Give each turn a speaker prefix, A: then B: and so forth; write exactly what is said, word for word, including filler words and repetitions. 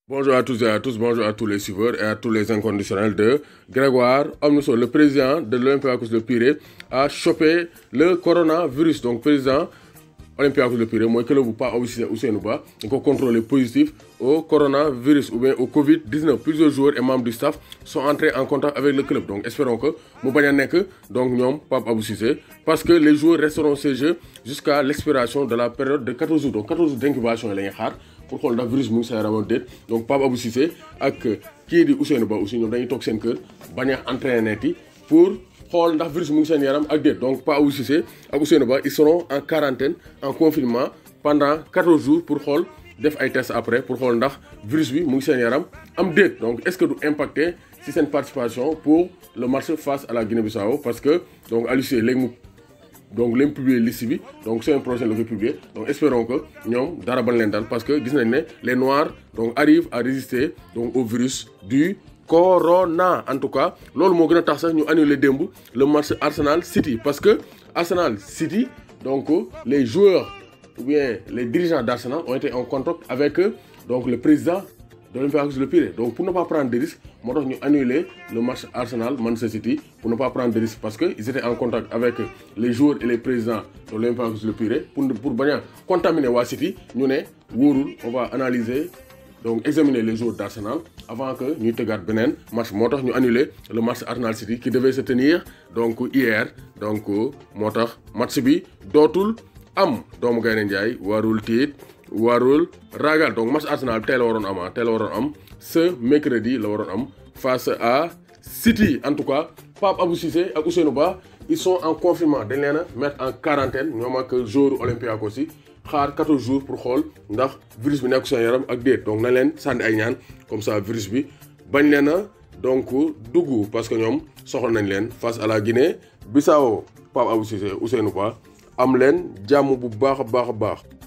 A: Bonjour à tous et à tous, bonjour à tous les suiveurs et à tous les inconditionnels de Grégoire Omnisso. Le président de l'Olympiakos de Pirée a chopé le coronavirus. Donc, président Olympiakos de Pirée, moi, que le vous pas aussi Ousseynou Ba, donc contrôlé positif au coronavirus ou bien au Covid dix-neuf. Plusieurs joueurs et membres du staff sont entrés en contact avec le club. Donc, espérons que Moubanya Nek, donc Nyom, Pape Abou Cissé, parce que les joueurs resteront chez eux jusqu'à l'expiration de la période de quatorze jours. Donc, quatorze jours d'incubation et pour xool ndax virus mu ngi sa yaram déet donc Pape Abou Cissé ak kii di Ousseynou Ba aussi ñoom dañuy toog seen kër bañ a entraîné ti pour xool ndax virus mu ngi seen yaram ak déet donc Pape Abou Cissé ak Ousseynou Ba ils seront en quarantaine en confinement pendant quatorze jours pour xool def ay tests après pour xool ndax virus bi mu ngi seen yaram am déet. Donc est-ce que du impacter si seen participation pour le match face à la Guinée-Bissau parce que donc Aliou Cissé léegi mu donc les publier liste bi donc c'est un projet le publier donc espérons que ñom dara ban len dal parce que gis nañ né les noirs donc arrivent à résister donc au virus du corona. En tout cas lolu mo gëna tax sax ñu annuler demb le match Arsenal City parce que Arsenal City donc les joueurs ou bien les dirigeants d'Arsenal ont été en contact avec donc le président de l'Olympiakos de Pirée. Donc pour ne pas prendre de risques, nous avons annulé le match Arsenal-Manchester City pour ne pas prendre de risques parce qu'ils étaient en contact avec les joueurs et les présidents de l'Olympiakos de Pirée. Pour ne pas contaminer la City, nous on va analyser, donc examiner les joueurs d'Arsenal avant que nous te Benen match. Nous avons annulé le match Arsenal City qui devait se tenir donc hier. Donc le match bi dotul am doomu Gaynde Njaay warul tiit warul ragal. Donc match Arsenal tel waron am tel waron am ce mercredi la waron am face à City. En tout cas Pape Abou Cissé ak Ousseynou Ba ils sont en confinement dañ leena mettre en quarantaine ñom ak joueur Olympiakos yi xaar quatorze jours pour xol ndax virus bi nekk seen yaram ak déet. Donc na leen sànni ay ñaan comme ça virus bi bañ leena donc dugg parce que ñom soxal nañ leen face à la Guinée Bissau. Pape Abou Cissé Ousseynou Ba am leen jàmm bu baax a baax a baax.